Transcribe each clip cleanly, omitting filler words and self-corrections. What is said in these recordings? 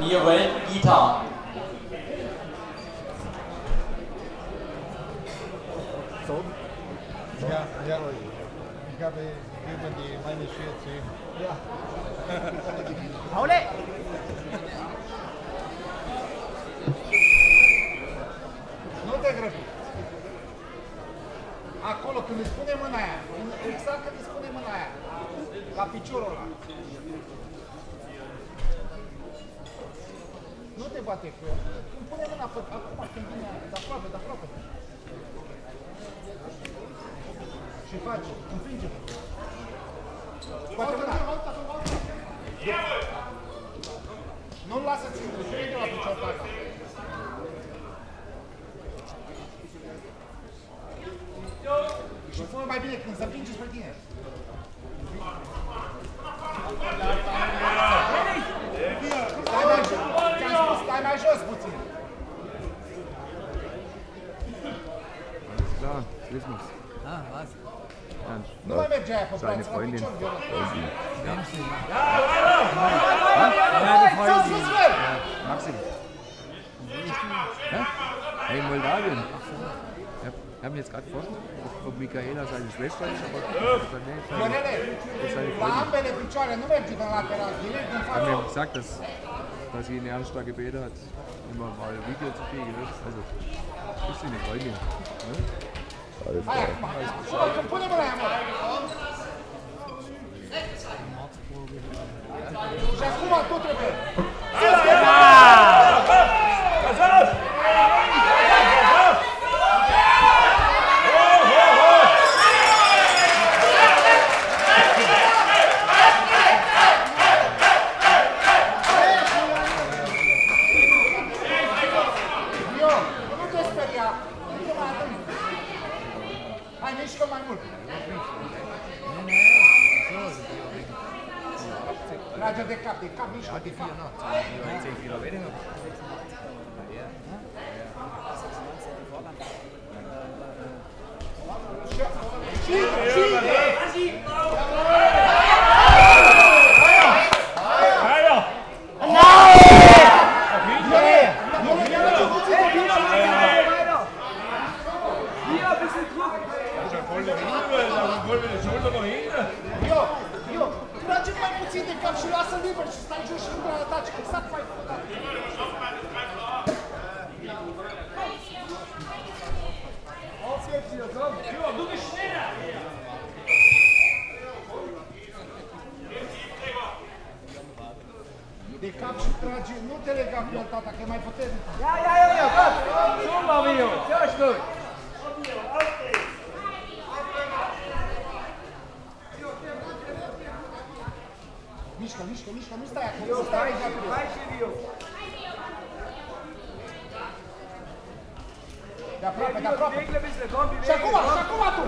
你为一场。 走。Ja, ich habe über meine Schuhe zu. Ja. Paule! Nu te grăbi. Acolo, când îți pune mâna aia, exact când îți pune mâna aia, la piciorul ăla. Nu te bate cu el. Când pune mâna pe acum, când vine de aproape, de aproape. Și face, împinge. Bate mâna. Nu-l lasă țintă, și uite la piciorul ăsta. Și fă mai bine când se împinge spre tine. Stai mai jos puțin. Da, Christmas. Ah, was? Nu mai merge aia pe braț, la picior, Viorel. Maxim. Hey, in Moldawien. Wir haben jetzt gerade geforscht, ob Michaela seine Schwester ist, aber Viorele, la ambele picioare nu mergi din lateral, direct din față. Wir haben gesagt, dass sie in ernster Gebete hat, immer mal Video zu kriegen. Also, ist sie eine Freundin. Ne? Hai acum, când pune mâna aia, mă! Și acum tu trebuie! Trage de cap, mișcă de cap. Trage mai puțin de cap și lasă liber și stai jos și intră în ataci, exact mai făcut. De cap și trage, nu te lega cu el, tata, că e mai puternic. Ja, kom! Zoom maar, Mio! Zo is goed! Mișcă, nu stai acolo, nu stai aici acolo. Hai și Mio! De aproape. Kom, Și acum tu!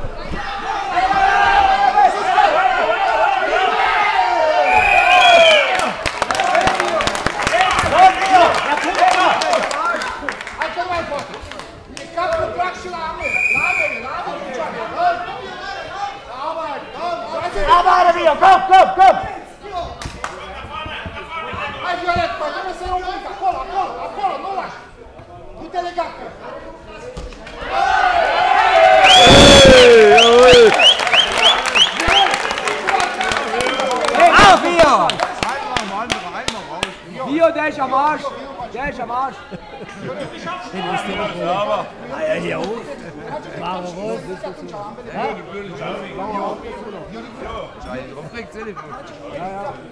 Hai că nu mai pot! E capul trag și la ambele picioare! Arbejde, Mio! Kom! Hai, Violet, mă, trebuie să iau un pic, acolo, nu lași! Nu te lega cu el! Auf, Mio! Mio, der ist am Arsch! Ja, hier hoch. Warum hoch? Aufregt Telefon. Ja,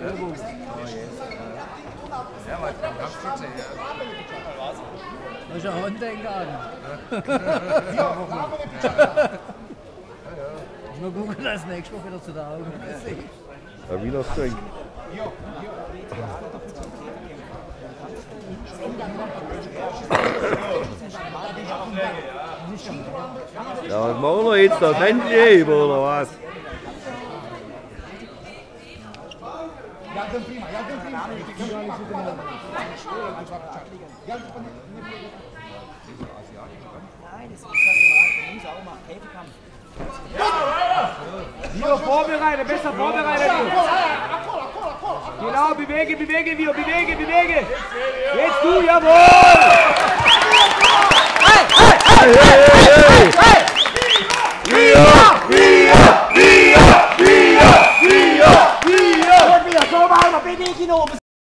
was dann Kampfschütze, ja. Das ist ein Hundengarten. Ich mal gucken, dass nächste Woche wieder zu der Augen ist. Ja, Wiener Streng. Ja, was machen wir jetzt? Das Handheben oder was? Ia-l dăm prima. Mio, vorbereitet, besser vorbereitet! Acolo! Genau, bewege, bewege, wir, bewege, bewege. Jetzt du, jawohl!